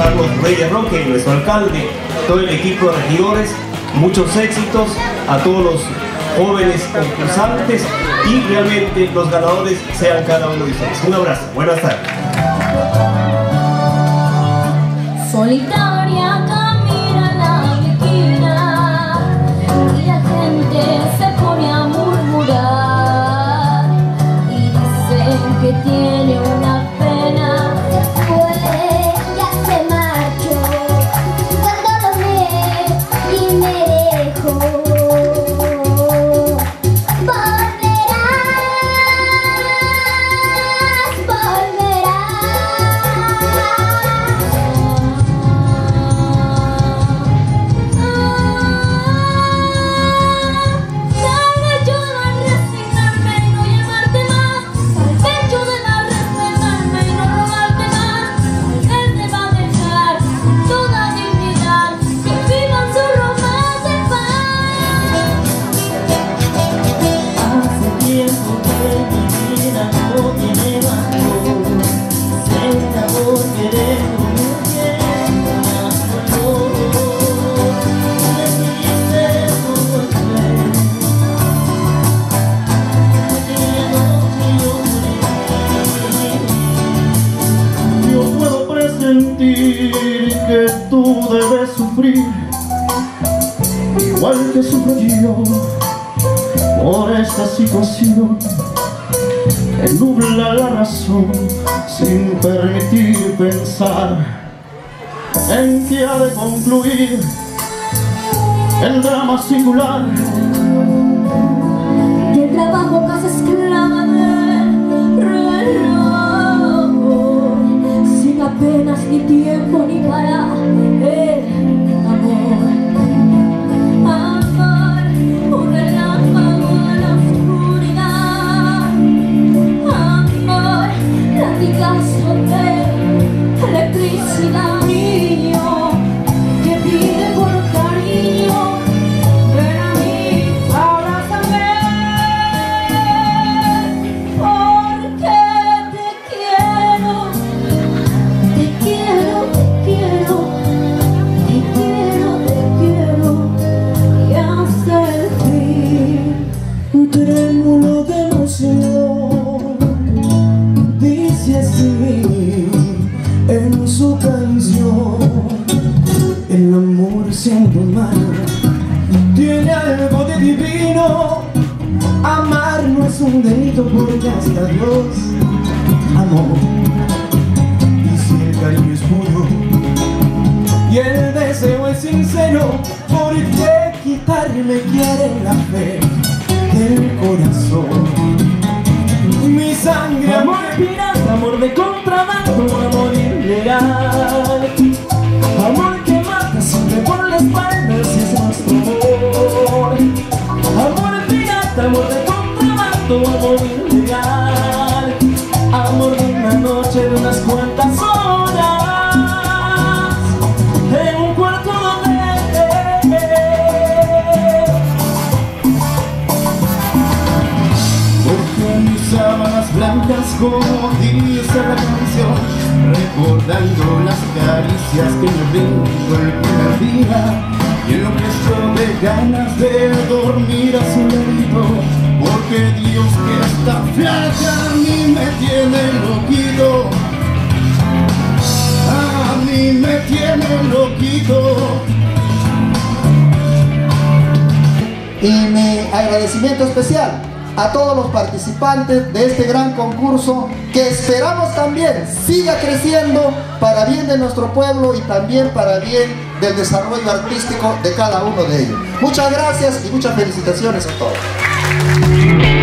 Carlos Reyes Roque, nuestro alcalde, todo el equipo de regidores, muchos éxitos a todos los jóvenes concursantes y realmente los ganadores sean cada uno de ustedes. Un abrazo, buenas tardes. Solitaria camina la esquina y la gente se pone a murmurar y dicen que tiene una pena. Pues ya se marchó cuando lo ve y me dejó. Que tú debes sufrir igual que sufro yo por esta situación que nubla la razón sin permitir pensar en que ha de concluir el drama singular Y el trabajo casi esclava del reloj, sin apenas ni tiempo ni para el amor. Amor, un relámpago en la oscuridad. Amor, latigazo de electricidad. Niño que pide por cariño, ven a mí, abrázame, porque te quiero, te quiero, te quiero, te quiero, te quiero, y hasta el fin. un trémulo de emoción dice así en su canción: el amor siendo humano tiene algo de divino. Amar no es un delito porque hasta Dios amó. Y si el cariño es puro y el deseo es sincero, ¿por qué quitarme quiere la fe del corazón? Mi sangre, amor pirata, amor de contrabando, amor ilegal, amor que mata siempre por la espalda si es nuestro amor. Amor pirata, amor de contrabando, amor ilegal, amor de una noche, de unas cuantas horas, en un cuarto donde porque mis sábanas blancas, como dice la canción, recordando las caricias que me brindó el primer día, y en lo que estoy de ganas de dormir a su ladito, porque Dios que esta flaca a mí me tiene loquito, a mí me tiene loquito. Y mi agradecimiento especial a todos los participantes de este gran concurso, que esperamos también siga creciendo para bien de nuestro pueblo y también para bien del desarrollo artístico de cada uno de ellos. Muchas gracias y muchas felicitaciones a todos.